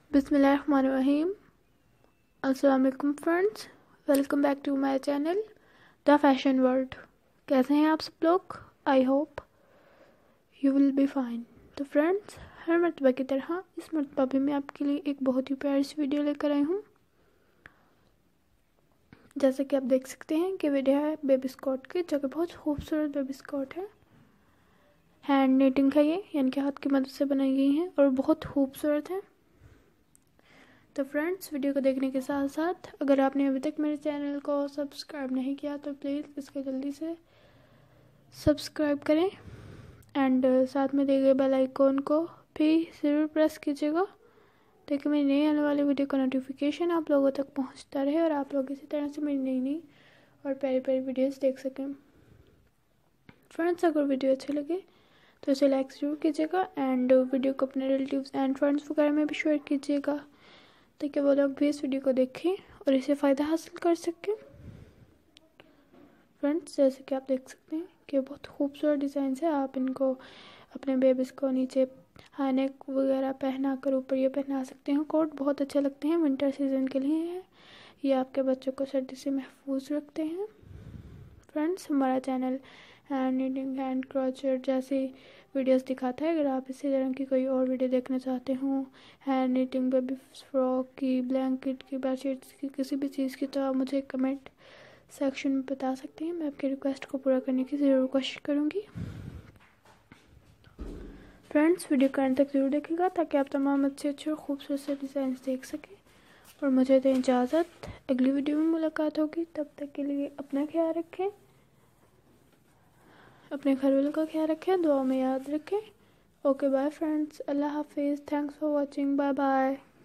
बिस्मिल्लाहिर्रहमानिर्रहीम। अस्सलाम वालेकुम friends, welcome back to my channel the fashion world. कैसे हैं आप सब लोग? I hope you will be fine. तो फ्रेंड्स, हर मर्तबा की तरह इस मर्तबा भी मैं आपके लिए एक बहुत ही प्यारी सी वीडियो लेकर आई हूँ। जैसे कि आप देख सकते हैं कि वीडियो है बेबी स्कर्ट की, जो कि बहुत खूबसूरत बेबी स्कर्ट है। हैंड नीटिंग है ये, यानी कि हाथ की मदद से बनाई गई है और बहुत खूबसूरत है। तो फ्रेंड्स, वीडियो को देखने के साथ साथ अगर आपने अभी तक मेरे चैनल को सब्सक्राइब नहीं किया तो प्लीज़ इसको जल्दी से सब्सक्राइब करें एंड साथ में दिए गए बेल आइकॉन को भी ज़रूर प्रेस कीजिएगा ताकि मेरी नई आने वाली वीडियो का नोटिफिकेशन आप लोगों तक पहुंचता रहे और आप लोग इसी तरह से मेरी नई और प्यारी प्यारी वीडियोस देख सकें। फ्रेंड्स, अगर वीडियो अच्छी लगे तो इसे लाइक ज़रूर कीजिएगा एंड वीडियो को अपने रिलेटिव्स एंड फ्रेंड्स वगैरह में भी शेयर कीजिएगा ताकि वो लोग भी इस वीडियो को देखें और इसे फ़ायदा हासिल कर सकें। फ्रेंड्स, जैसे कि आप देख सकते हैं कि बहुत खूबसूरत डिज़ाइन है। आप इनको अपने बेबीज़ को नीचे हाई नेक वगैरह पहना कर ऊपर ये पहना सकते हैं। कोट बहुत अच्छे लगते हैं, विंटर सीजन के लिए है ये, आपके बच्चों को सर्दी से महफूज रखते हैं। फ्रेंड्स, हमारा channel hand knitting, hand crochet जैसी वीडियोस दिखाता है। अगर आप इसी तरह की कोई और वीडियो देखना चाहते हो, हैंड नीटिंग, बेबी फ्रॉक की, ब्लैंकेट की, बेडशीट्स की, किसी भी चीज़ की, तो आप मुझे कमेंट सेक्शन में बता सकते हैं। मैं आपकी रिक्वेस्ट को पूरा करने की ज़रूर कोशिश करूँगी। फ्रेंड्स, वीडियो को अंत तक ज़रूर देखिएगा ताकि आप तमाम अच्छे अच्छे और खूबसूरत से डिज़ाइन देख सकें। और मुझे दें इजाज़त, अगली वीडियो में मुलाकात होगी। तब तक के लिए अपना ख्याल रखें, अपने घर वालों का ख्याल रखें, दुआ में याद रखें। ओके बाय फ्रेंड्स, अल्लाह हाफिज़, thanks for watching, bye bye.